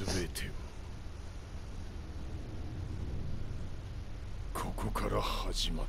全てはここから始まった。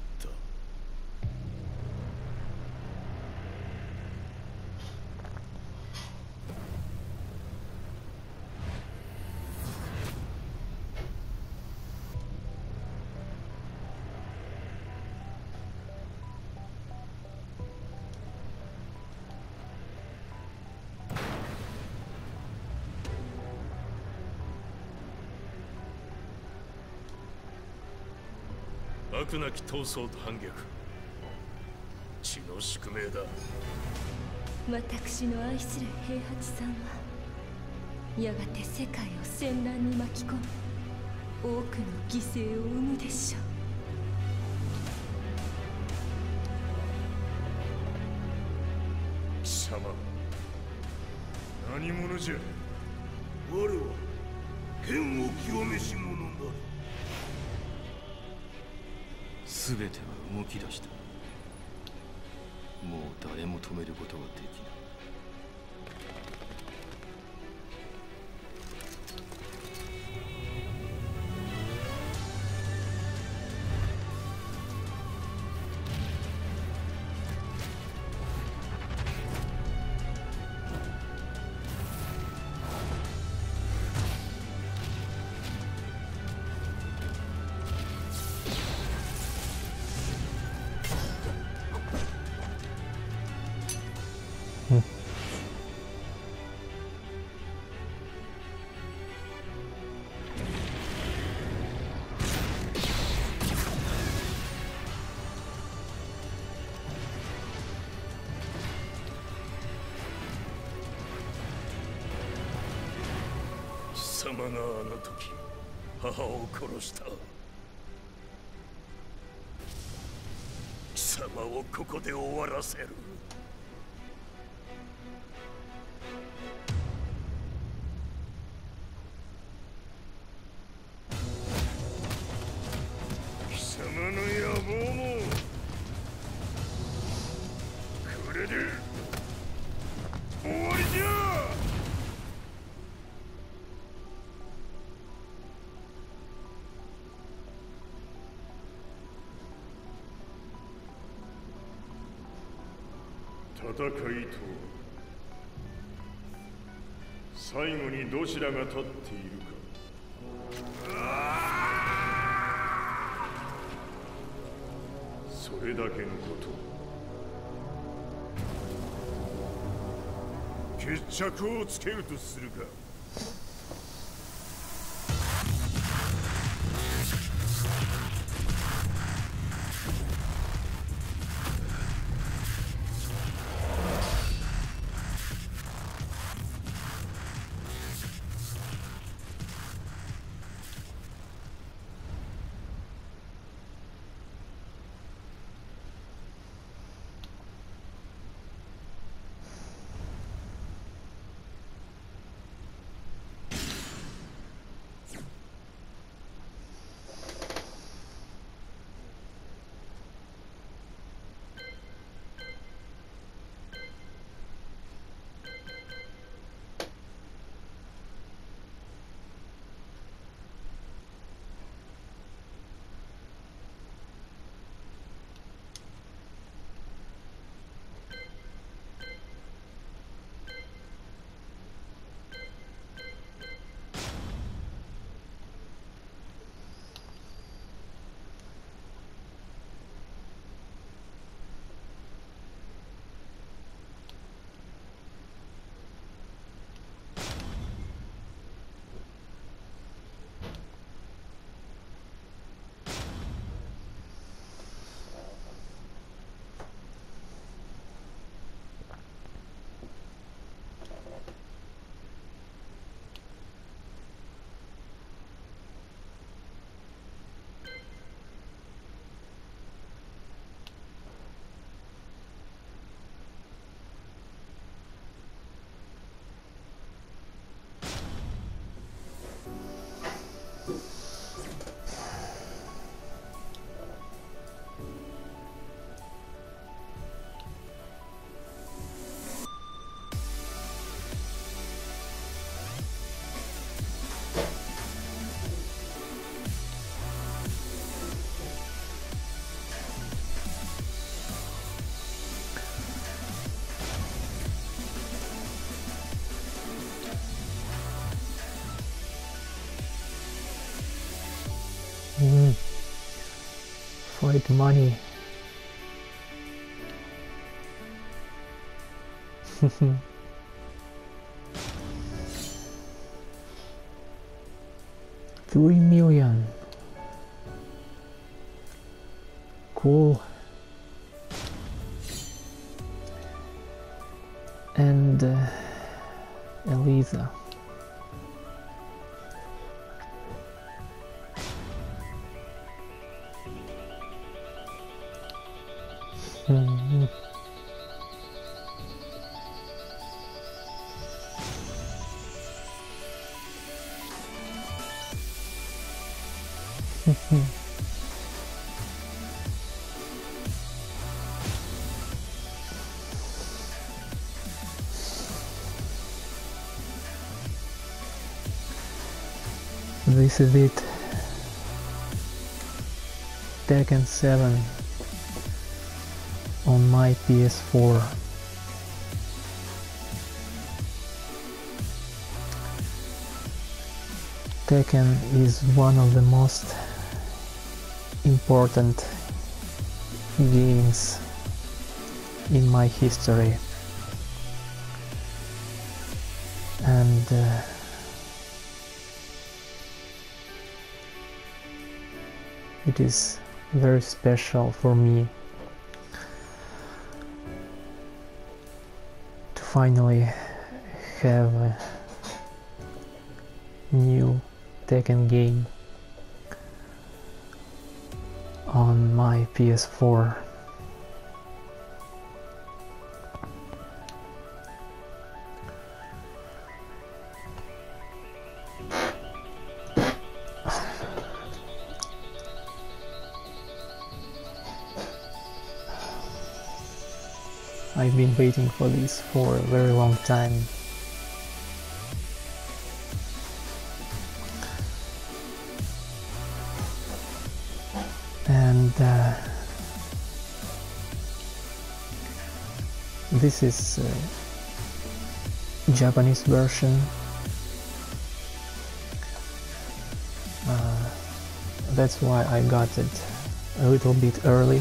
悪なき闘争と反逆、血の宿命だ。 私の愛する平八さんはやがて世界を戦乱に巻き込み多くの犠牲を生むでしょう。 貴様何者じゃ。 我は剣を極めし者なり。 全ては動き出した。もう誰も止めることはできない。 貴様があの時母を殺した。貴様をここで終わらせる。貴様の野望もこれで終わりじゃ。戦いとは最後にどちらが立っているか、それだけのこと。決着をつけるとするか。 right money. $3 million. Cool. And Eliza. This is it. Tekken 7 on my PS4. Tekken is one of the most important games in my history, and it is very special for me to finally have a new Tekken game on my PS4. I've been waiting for this for a very long time. And this is Japanese version. That's why I got it a little bit early.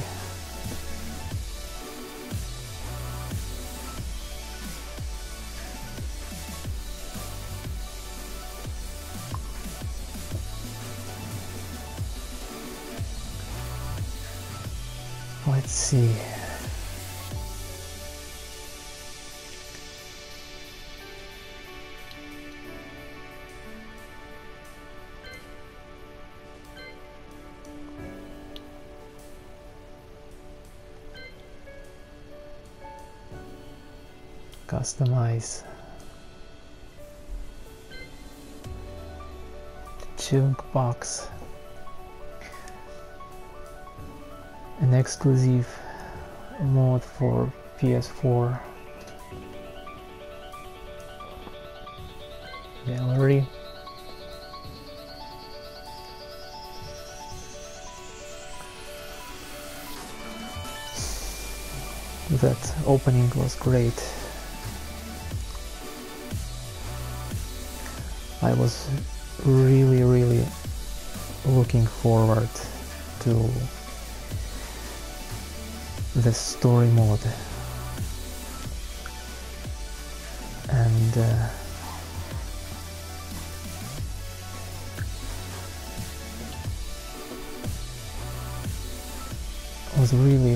Let's see. Customize. Chunk box. An exclusive mode for PS4. Gallery. That opening was great. I was really looking forward to the story mode, and was really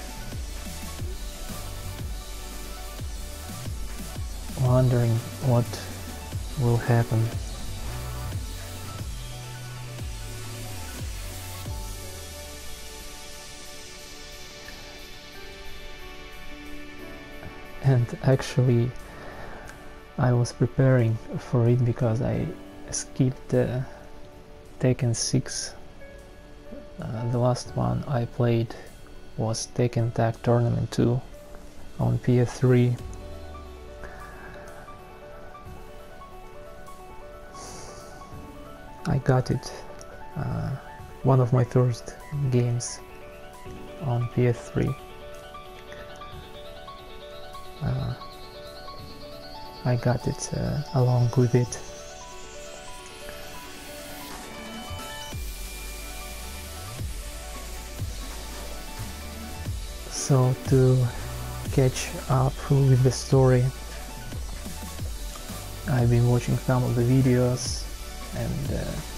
wondering what will happen. And actually I was preparing for it because I skipped Tekken 6. The last one I played was Tekken Tag Tournament 2 on PS3. I got it, one of my first games on PS3. I got it along with it. So to catch up with the story, I've been watching some of the videos, and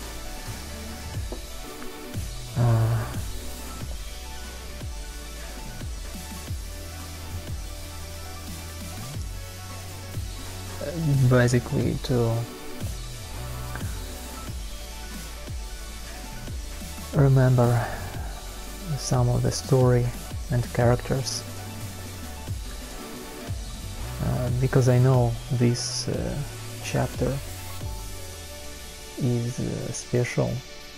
basically to remember some of the story and characters, because I know this chapter is special.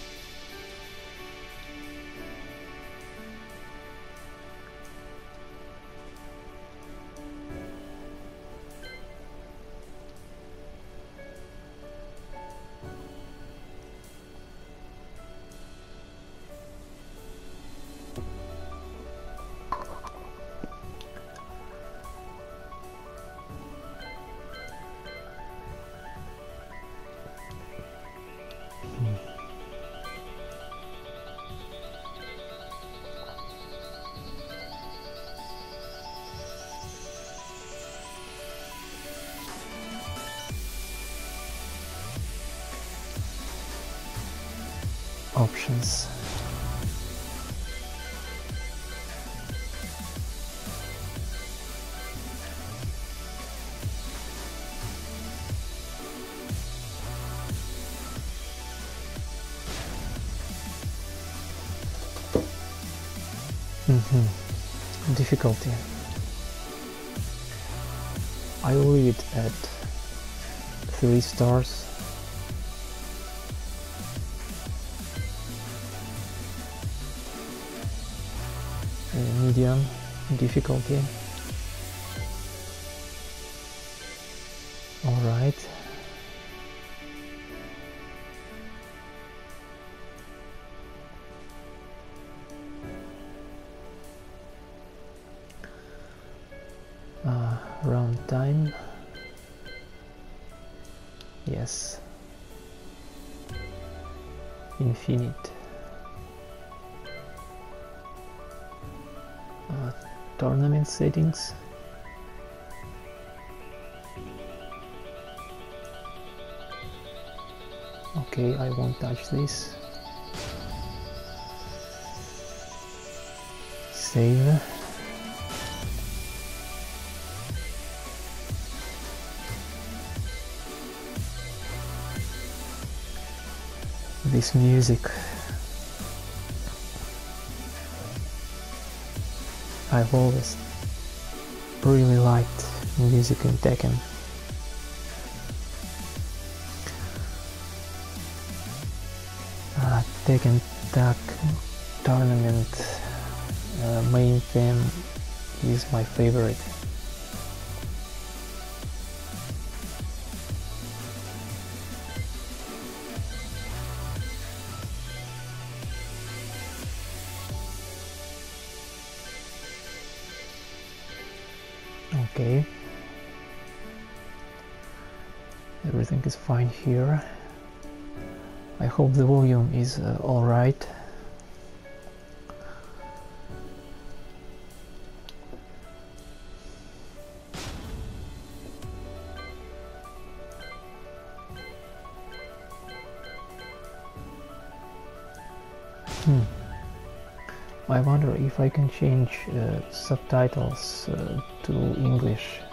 Options. Difficulty. I will leave it at 3 stars. Medium difficulty. All right. Round time. Yes. Infinite. Tournament settings. Okay, I won't touch this. Save. This music, I've always really liked music in Tekken. Tekken Tag Tournament main theme is my favorite. Okay, everything is fine here. I hope the volume is all right. I wonder if I can change subtitles to English.